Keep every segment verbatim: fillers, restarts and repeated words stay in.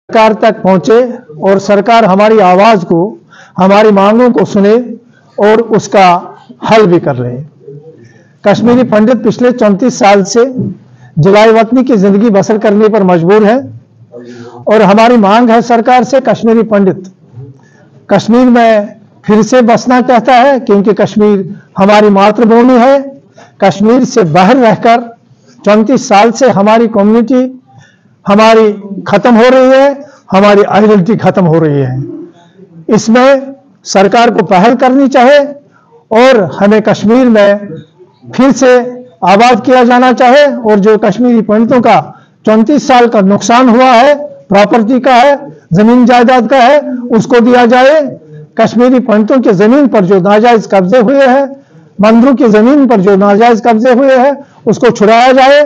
सरकार तक पहुंचे और सरकार हमारी आवाज को, हमारी मांगों को सुने और उसका हल भी कर ले। कश्मीरी पंडित पिछले चौंतीस साल से जलाए वतनी की जिंदगी बसर करने पर मजबूर है और हमारी मांग है सरकार से, कश्मीरी पंडित कश्मीर में फिर से बसना चाहता है क्योंकि कश्मीर हमारी मातृभूमि है। कश्मीर से बाहर रहकर चौंतीस साल से हमारी कम्युनिटी हमारी खत्म हो रही है, हमारी आइडेंटिटी खत्म हो रही है। इसमें सरकार को पहल करनी चाहिए और हमें कश्मीर में फिर से आबाद किया जाना चाहे और जो कश्मीरी पंडितों का चौंतीस साल का नुकसान हुआ है, प्रॉपर्टी का है, जमीन जायदाद का है, उसको दिया जाए। कश्मीरी पंडितों की जमीन पर जो नाजायज कब्जे हुए हैं, मंदिरों की जमीन पर जो नाजायज कब्जे हुए हैं, उसको छुड़ाया जाए।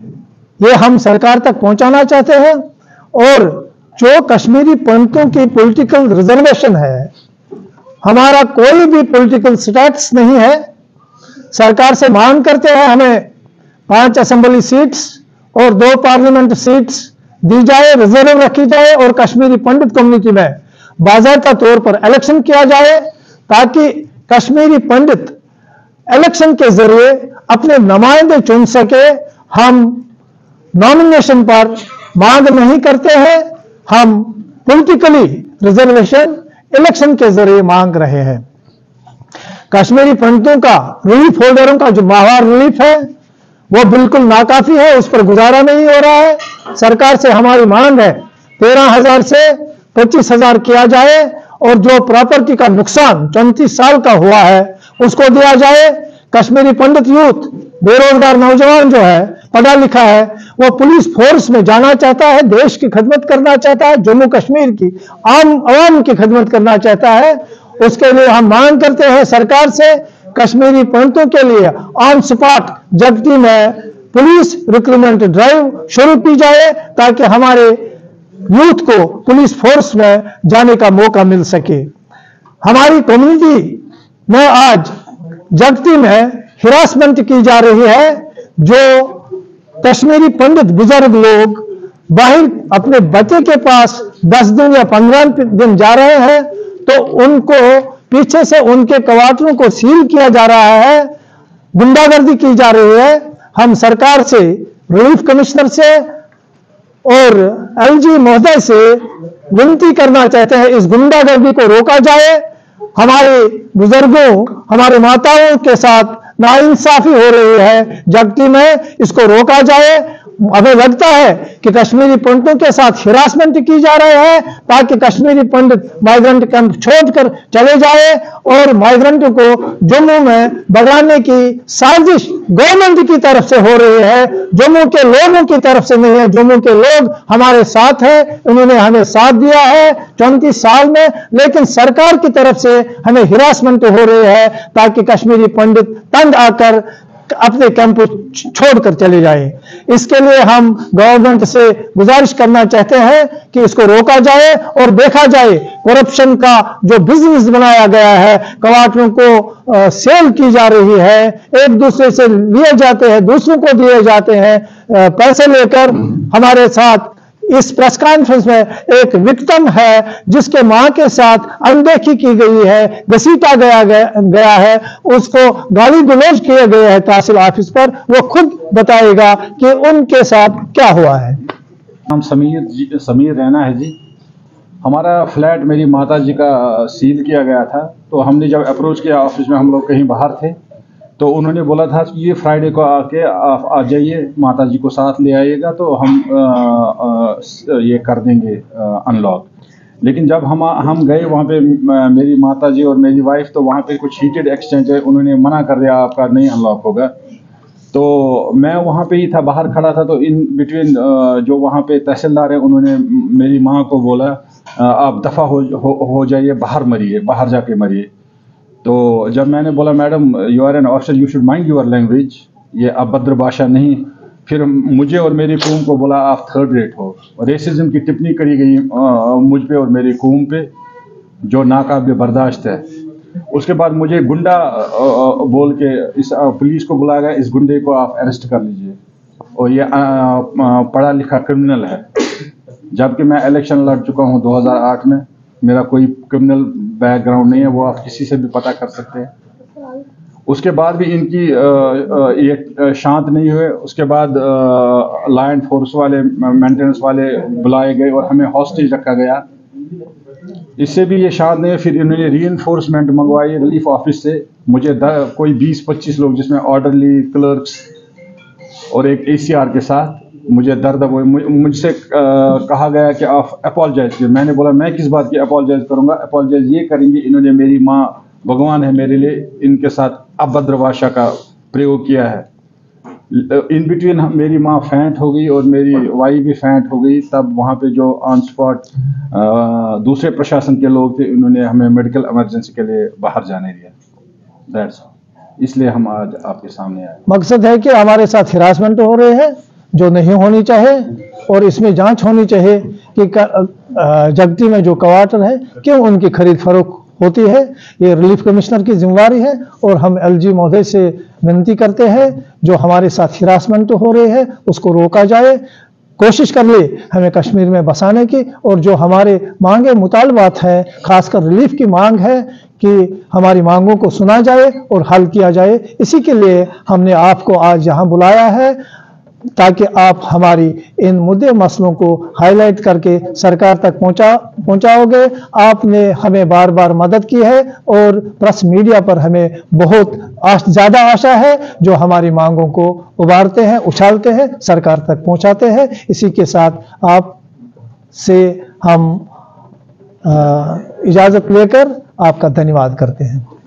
ये हम सरकार तक पहुंचाना चाहते हैं। और जो कश्मीरी पंडितों की पॉलिटिकल रिजर्वेशन है, हमारा कोई भी पॉलिटिकल स्टेटस नहीं है। सरकार से मांग करते हैं हमें पांच असेंबली सीट्स और दो पार्लियामेंट सीट्स दी जाए, रिजर्व रखी जाए और कश्मीरी पंडित कम्युनिटी में बाकायदा तौर पर इलेक्शन किया जाए ताकि कश्मीरी पंडित इलेक्शन के जरिए अपने नुमाइंदे चुन सके। हम नॉमिनेशन पर मांग नहीं करते हैं, हम पॉलिटिकली रिजर्वेशन इलेक्शन के जरिए मांग रहे हैं। कश्मीरी पंडितों का रिलीफ होल्डरों का जो माहवार रिलीफ है वो बिल्कुल नाकाफी है, उस पर गुजारा नहीं हो रहा है। सरकार से हमारी मांग है तेरह हजार से पच्चीस हजार किया जाए और जो प्रॉपर्टी का नुकसान चौंतीस साल का हुआ है उसको दिया जाए। कश्मीरी पंडित यूथ, बेरोजगार नौजवान जो है, पढ़ा लिखा है, वो पुलिस फोर्स में जाना चाहता है, देश की खिदमत करना चाहता है, जम्मू कश्मीर की आम आवाम की खिदमत करना चाहता है। उसके लिए हम मांग करते हैं सरकार से कश्मीरी पंडितों के लिए ऑन स्पॉट जगती में पुलिस रिक्रूटमेंट ड्राइव शुरू की जाए ताकि हमारे यूथ को पुलिस फोर्स में जाने का मौका मिल सके। हमारी कम्युनिटी में आज जगती में हिरासमेंट की जा रही है। जो कश्मीरी पंडित बुजुर्ग लोग बाहर अपने बच्चे के पास दस दिन या पंद्रह दिन जा रहे हैं तो उनको पीछे से उनके क्वार्टरों को सील किया जा रहा है, गुंडागर्दी की जा रही है। हम सरकार से, रिलीफ कमिश्नर से और एलजी महोदय से विनती करना चाहते हैं इस गुंडागर्दी को रोका जाए। हमारे बुजुर्गों, हमारे माताओं के साथ नाइंसाफी हो रही है जगती में, इसको रोका जाए। हमें लगता है कि कश्मीरी पंडितों के साथ हिरासमेंट की जा रही है ताकि कश्मीरी पंडित माइग्रेंट कैंप छोड़कर चले जाए और माइग्रेंटों को जम्मू में बढ़ाने की साजिश गवर्नमेंट की तरफ से हो रही है, जम्मू के लोगों की तरफ से नहीं है। जम्मू के लोग हमारे साथ हैं, उन्होंने हमें साथ दिया है चौंतीस साल में, लेकिन सरकार की तरफ से हमें हिरासमेंट हो रही है ताकि कश्मीरी पंडित तंग आकर अपने कैंप छोड़कर चले जाए। इसके लिए हम गवर्नमेंट से गुजारिश करना चाहते हैं कि इसको रोका जाए और देखा जाए करप्शन का जो बिजनेस बनाया गया है, क्वार्टरों को आ, सेल की जा रही है, एक दूसरे से लिए जाते हैं, दूसरों को दिए जाते हैं आ, पैसे लेकर। हमारे साथ इस प्रेस कॉन्फ्रेंस में एक विक्टिम है जिसके मां के साथ अनदेखी की गई है, घसीटा गया गया है, उसको गाली गलौज किए गए हैं तहसील ऑफिस पर। वो खुद बताएगा कि उनके साथ क्या हुआ है। नाम समीर जी, समीर रैना है जी। हमारा फ्लैट मेरी माता जी का सील किया गया था, तो हमने जब अप्रोच किया ऑफिस में, हम लोग कहीं बाहर थे, तो उन्होंने बोला था कि ये फ्राइडे को आके आप आ जाइए, माता जी को साथ ले आइएगा तो हम आ, आ, ये कर देंगे अनलॉक। लेकिन जब हम हम गए वहाँ पे, मेरी माता जी और मेरी वाइफ, तो वहाँ पे कुछ हीटेड एक्सचेंज है, उन्होंने मना कर दिया आपका नहीं अनलॉक होगा। तो मैं वहाँ पे ही था, बाहर खड़ा था, तो इन बिटवीन जो वहाँ पे तहसीलदार है, उन्होंने मेरी माँ को बोला आप दफ़ा हो हो, हो जाइए, बाहर मरिए, बाहर जाके मरिए। तो जब मैंने बोला madam you are an officer, you should mind your language, ये अभद्र भाषा नहीं, फिर मुझे और मेरी कौम को बोला आप थर्ड रेट हो। रेसिज्म की टिप्पणी करी गई मुझ पे और मेरी कौम पे जो नाकाबिल बर्दाश्त है। उसके बाद मुझे गुंडा बोल के इस पुलिस को बुलाया गया, इस गुंडे को आप अरेस्ट कर लीजिए और ये पढ़ा लिखा क्रिमिनल है। जबकि मैं इलेक्शन लड़ चुका हूं दो हज़ार आठ में। मेरा कोई क्रिमिनल बैकग्राउंड नहीं है, वो आप किसी से भी पता कर सकते हैं। उसके बाद भी इनकी ये शांत नहीं हुए। उसके बाद लॉ एंड फोर्स वाले, मेंटेनेंस वाले बुलाए गए और हमें हॉस्टेज रखा गया। इससे भी ये शांत नहीं है। फिर इन्होंने रीइंफोर्समेंट मंगवाई रिलीफ ऑफिस से। मुझे कोई बीस पच्चीस लोग, जिसमें ऑर्डरली, क्लर्क्स और एक एसीआर के साथ, मुझे दर्द हुए। मुझसे कहा गया कि आप अपोलोजाइज कीजिए। मैंने बोला मैं किस बात की अपोलोजाइज करूंगा? अपोलोजाइज ये करेंगे, इन्होंने मेरी माँ भगवान है मेरे लिए, इनके साथ अभद्र भाषा का प्रयोग किया है। इन बिटवीन मेरी माँ फैंट हो गई और मेरी वाइफ भी फैंट हो गई। तब वहाँ पे जो ऑन स्पॉट दूसरे प्रशासन के लोग थे, उन्होंने हमें मेडिकल इमरजेंसी के लिए बाहर जाने दिया। दैट्स इसलिए हम आज आपके सामने आए। मकसद है कि हमारे साथ हिरासमेंट हो रहे हैं जो नहीं होनी चाहिए, और इसमें जांच होनी चाहिए कि जगती में जो क्वार्टर है क्यों उनकी खरीद फरोख्त होती है। ये रिलीफ कमिश्नर की जिम्मेवारी है और हम एलजी महोदय से विनती करते हैं जो हमारे साथ हिरासमेंट हो रहे हैं उसको रोका जाए। कोशिश कर ले हमें कश्मीर में बसाने की, और जो हमारे मांगे मुतालबात है, खासकर रिलीफ की मांग है कि हमारी मांगों को सुना जाए और हल किया जाए। इसी के लिए हमने आपको आज यहाँ बुलाया है ताकि आप हमारी इन मुद्दे मसलों को हाईलाइट करके सरकार तक पहुंचा पहुंचाओगे। आपने हमें बार बार मदद की है और प्रेस मीडिया पर हमें बहुत आश, ज़्यादा आशा है, जो हमारी मांगों को उभारते हैं, उछालते हैं, सरकार तक पहुंचाते हैं। इसी के साथ आप से हम इजाज़त लेकर आपका धन्यवाद करते हैं।